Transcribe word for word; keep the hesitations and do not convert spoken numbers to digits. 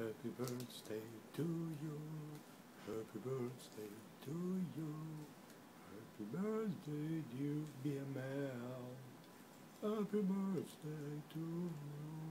Happy birthday to you. Happy birthday to you. Happy birthday, dear B M L. Happy birthday to you.